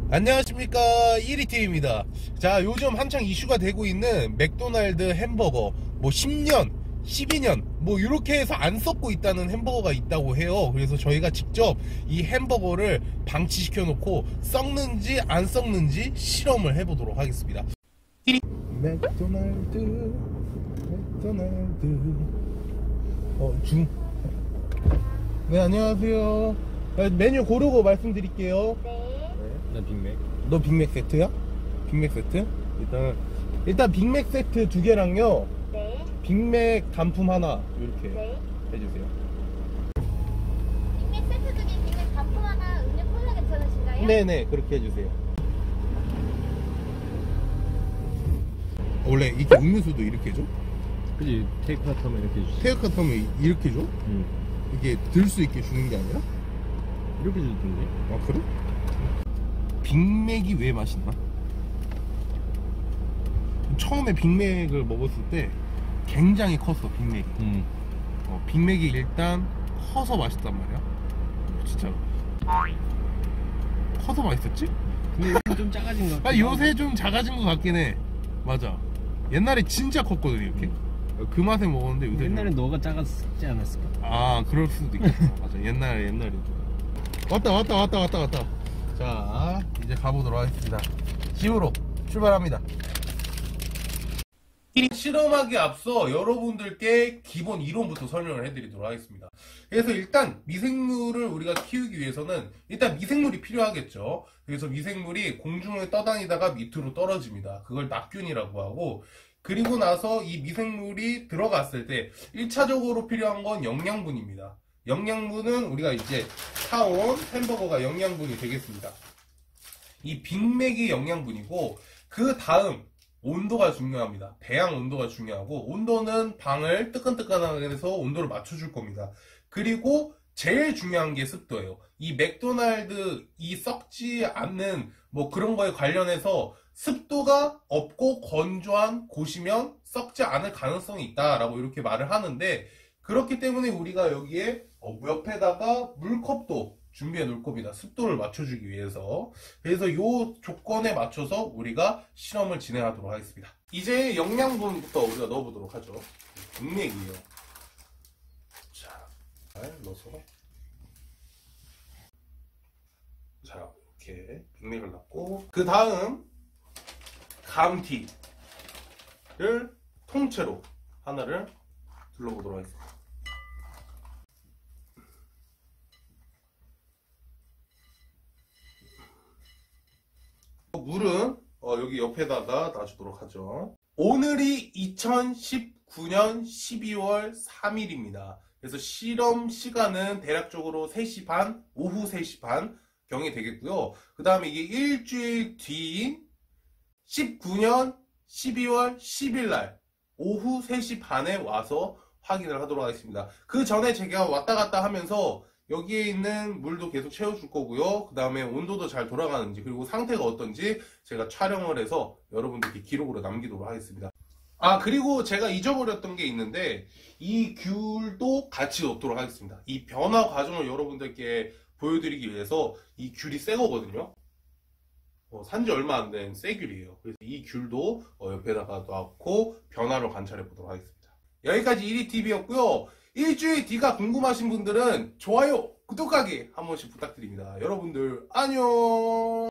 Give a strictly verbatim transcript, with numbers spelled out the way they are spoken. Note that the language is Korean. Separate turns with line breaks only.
안녕하십니까, 이리티비입니다. 자, 요즘 한창 이슈가 되고 있는 맥도날드 햄버거, 뭐 십 년, 십이 년 뭐 이렇게 해서 안 썩고 있다는 햄버거가 있다고 해요. 그래서 저희가 직접 이 햄버거를 방치시켜 놓고 썩는지 안 썩는지 실험을 해보도록 하겠습니다. 맥도날드 맥도날드 어, 중. 네, 안녕하세요. 메뉴 고르고 말씀드릴게요.
나 빅맥.
너 빅맥 세트야? 빅맥 세트? 일단 일단 빅맥 세트 두 개랑요.
네.
빅맥 단품 하나 이렇게
네.
해주세요.
빅맥 세트 중에 빅맥 단품 하나 음료 콜라 괜찮으신가요?
네네, 그렇게 해주세요. 원래 이게 음료수도 이렇게 줘?
그지? 테이크아웃 하면 이렇게 주지.
테이크아웃 하면 이렇게 줘?
응.
이게 들 수 있게 주는 게 아니라?
이렇게 주던데?
아, 그래? 빅맥이 왜 맛있나? 처음에 빅맥을 먹었을 때 굉장히 컸어, 빅맥이.
응.
어, 빅맥이 일단 커서 맛있단 말이야. 진짜 커서 맛있었지?
근데 요즘 좀 작아진 것 같아.
아, 요새 좀 작아진 것 같긴 해. 맞아. 옛날에 진짜 컸거든 이렇게. 어, 그 맛에 먹었는데 요새
옛날에
좀...
너가 작았지 않았을까?
아, 그럴 수도 있겠다. 맞아, 옛날에 옛날에 왔다 왔다 왔다 왔다 왔다. 자, 이제 가보도록 하겠습니다. 집으로 출발합니다. 이 실험하기 앞서 여러분들께 기본 이론부터 설명을 해드리도록 하겠습니다. 그래서 일단 미생물을 우리가 키우기 위해서는 일단 미생물이 필요하겠죠. 그래서 미생물이 공중을 떠다니다가 밑으로 떨어집니다. 그걸 낙균이라고 하고, 그리고 나서 이 미생물이 들어갔을 때 일 차적으로 필요한 건 영양분입니다. 영양분은 우리가 이제 사온 햄버거가 영양분이 되겠습니다. 이 빅맥이 영양분이고, 그 다음 온도가 중요합니다. 배양 온도가 중요하고, 온도는 방을 뜨끈뜨끈하게 해서 온도를 맞춰줄 겁니다. 그리고 제일 중요한 게 습도예요. 이 맥도날드 이 썩지 않는 뭐 그런 거에 관련해서 습도가 없고 건조한 곳이면 썩지 않을 가능성이 있다라고 이렇게 말을 하는데, 그렇기 때문에 우리가 여기에 옆에다가 물컵도 준비해 놓을 겁니다. 습도를 맞춰주기 위해서. 그래서 이 조건에 맞춰서 우리가 실험을 진행하도록 하겠습니다. 이제 영양분부터 우리가 넣어보도록 하죠. 빅맥이에요. 자, 잘 넣어서. 자, 이렇게 빅맥을 넣고, 그 다음 감튀를 통째로 하나를 둘러보도록 하겠습니다. 물은 어, 여기 옆에다가 놔주도록 하죠. 오늘이 이천십구 년 십이월 삼일입니다. 그래서 실험 시간은 대략적으로 세 시 반, 오후 세 시 반 경이 되겠고요. 그 다음에 이게 일주일 뒤인 십구 년 십이월 십일 날 오후 세 시 반에 와서 확인을 하도록 하겠습니다. 그 전에 제가 왔다 갔다 하면서 여기에 있는 물도 계속 채워줄 거고요. 그 다음에 온도도 잘 돌아가는지, 그리고 상태가 어떤지 제가 촬영을 해서 여러분들께 기록으로 남기도록 하겠습니다. 아, 그리고 제가 잊어버렸던 게 있는데, 이 귤도 같이 넣도록 하겠습니다. 이 변화 과정을 여러분들께 보여드리기 위해서 이 귤이 새 거거든요. 어, 산지 얼마 안 된 새 귤이에요. 그래서 이 귤도 어, 옆에다가 넣고 변화를 관찰해 보도록 하겠습니다. 여기까지 이리티비였고요. 일주일 뒤가 궁금하신 분들은 좋아요, 구독하기 한 번씩 부탁드립니다. 여러분들 안녕.